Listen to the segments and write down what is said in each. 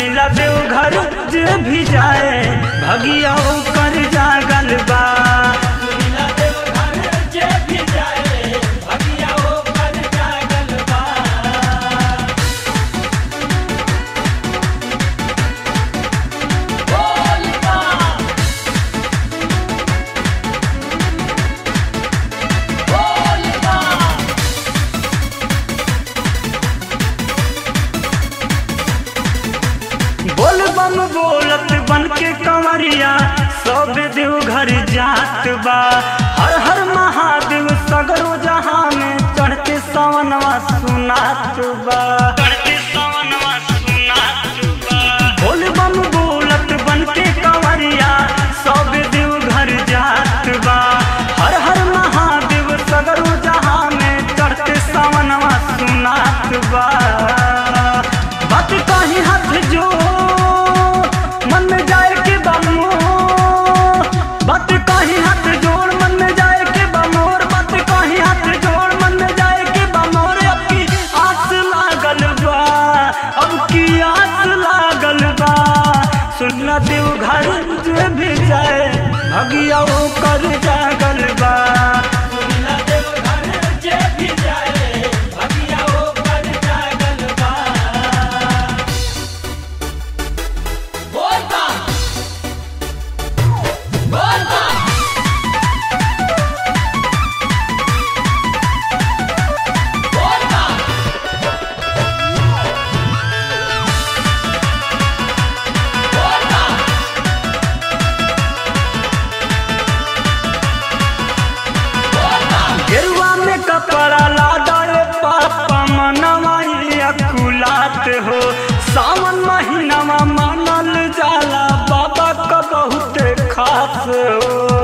सुनिला देवघर जे भी जाए भगिया कर जागल बा। सुनिला देवघर जे भी जाए भगिया कर जागल बा। बोल बम बोलत बन के कंवरिया सब देवघर जात बा। हर हर महादेव सगरो जहां में चढ़ते सावनवा सुनात बा। बोल बम बोलत बन के कंवरिया सब देवघर जात बा। हर हर महादेव सगरो जहां में चढ़ते सावनवा सुनात बा। बात कहीं हाथ जो मन में जाए के बमो, बात कहीं हाथ जोड़ मन में जाए के बमोर, बात कहीं हाथ जोड़ मन में जाए के बमोर। अब की आस लागल बा, अब की आस लागल बा। सुनला देवघर जे भी जाए भगिया कर जागल बा। सुनला देवघर जे भी जाए भगिया कर जागल बा। गेरुआ में कपड़ा लादे पापा मनवाई अकुलात हो। सावन महीनावा मानल जाला बाबा का बहुत खास हो।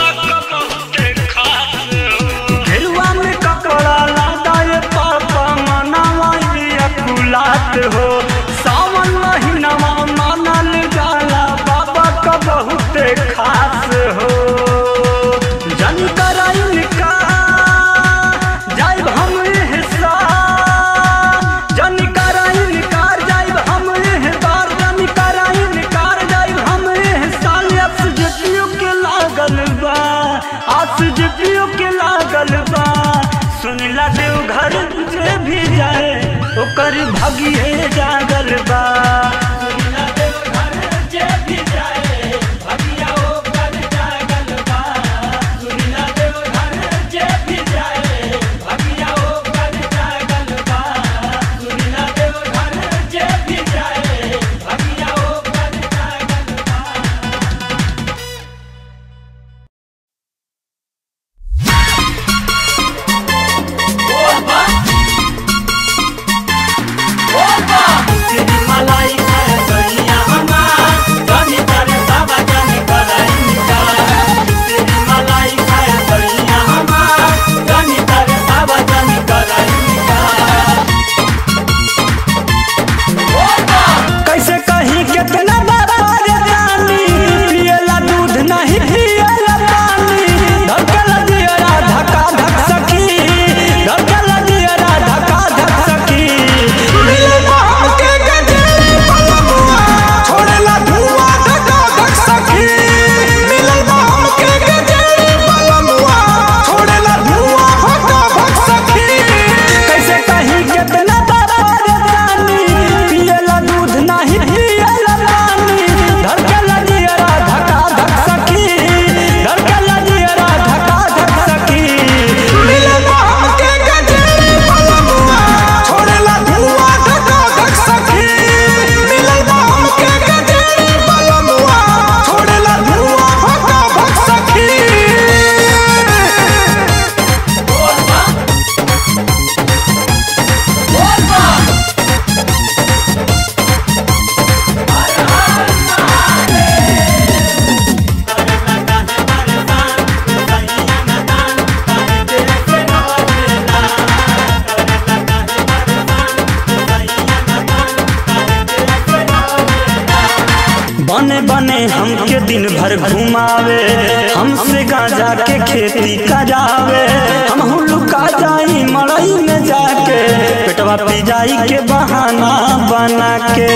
गेरुआ में कपड़ा लादे पापा मनवाई अकुलात हो। सावन महीनावा मानल जाला बाबा का बहुत खास हो। जन कराइन का जाइब हम हिस्सा, जन कराइन कार जाइब हम बार, जन कराइन कार जाइब हम हिस्सा। आस जपियो के लागल बा, आस जपियो के लागल बा। सुनिला देवघर जे भी जाए ओकर भगिए जागल बा। सुनिला देवघर जे भी जाए भगिया कर जागल बा। सुनिला देवघर जे भी जाए भगिया कर जागल बा। सुनिला देवघर जे भी जाए भगिया कर जागल बा। तेरी मलाई खाए बढ़िया हमार जानी तारे सावा जानी बलाई निकाल। तेरी मलाई खाए बढ़िया हमार जानी तारे सावा जानी बलाई निकाल। कैसे कहीं कितना बाबा जानी पियला दूध नहीं पियला पानी। धड़कल दियरा धक्का धक सकी, धड़कल दियरा धक्का धक सकी। छोड़ेला धुआं धक्का धक सखी, मिलल बा हमके गजरी बलमुआ। छोड़ेला धुआं धक्का धक सखी। कैसे कहीं कितना बाबा जानी पियला दूध नहीं पियला पानी। धड़कल दियरा धक्का धक सखी, धड़कल दियरा धक्का धक सखी। मिलल बा हमके गजरी बलमुआ। छोड़ेला धुआं धक्का धक सखी, मिलल बा हमके गजरी बलमुआ। छोड़ेला धुआं धक्का धक सखी। बने बने हमके दिन भर घुमावे, हमसे गांजा के खेती करावे। हम लुका जाई मड़ई में जाके पेटवा पी जाई के बहाना बना के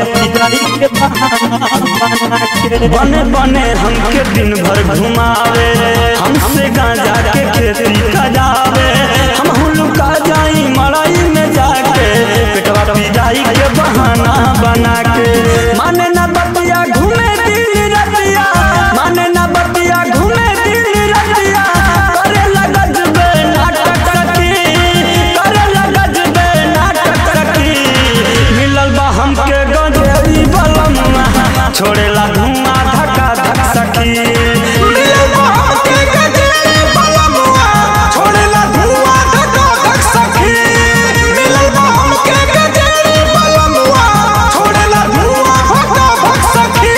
बने बने हमके दिन भर घुमावे हमसे गांजा के खेती करावे हम लुका जाई मड़ई में जाके पेटवा पिजाई के बहाना बना के माने ना बतिया घूमे दिल रतिया माने ना बतिया घूमे दिल रतिया करे लगज बे नाटक सखी करे लगज बे नाटक सखी मिलल बा हमके गंजेरी बलमुआ छोड़ेला धुआं धक्का धक सखी मिलल बा हमके गंजेरी बलमुआ छोड़ेला धुआं धक्का धक सखी मिलल बा हमके गंजेरी बलमुआ छोड़ेला धुआं धक्का धक सखी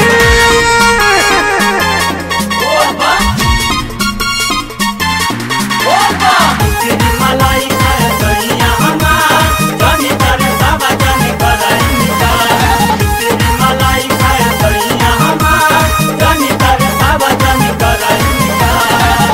मलाई खाए कहिया हमार जानी तारे साबा जानी बलाई निकाल मलाई खाए कहिया हमार जानी तारे साबा जानी बलाई निकाल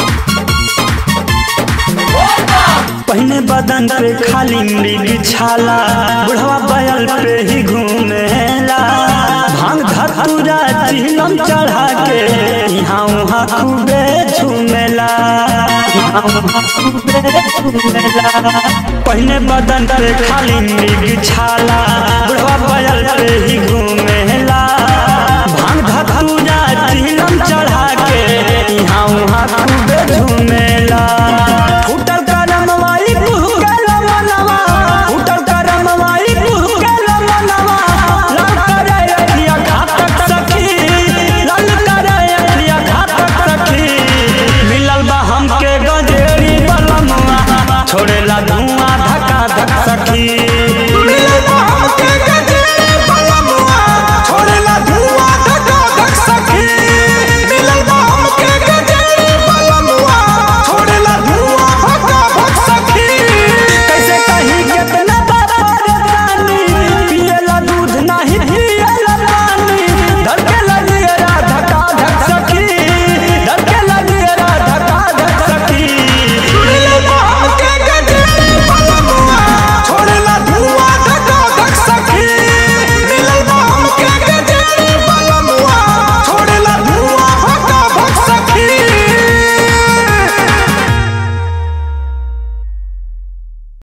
पहने बदन पे खाली मृग छाला बुढ़वा बैल पे ही घूमेला भांग धतूरा चिलम चढ़ा के यहाँ वहाँ खूबे झूमेला पहने बदन पे खाली मृग छाला